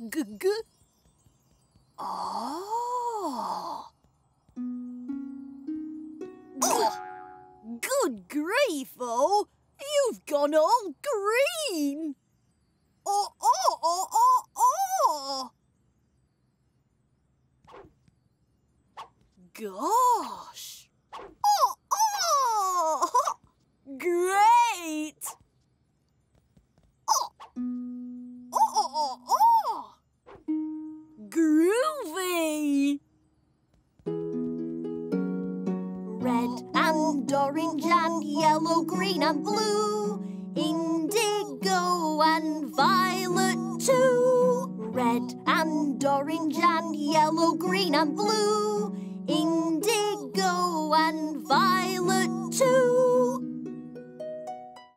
Oh. Good grief, oh! You've gone all green! Oh! Gosh! Oh! Great! Oh! Groovy! Red and orange and yellow, green and blue, indigo and violet too. Red and orange and yellow, green and blue, indigo and violet too.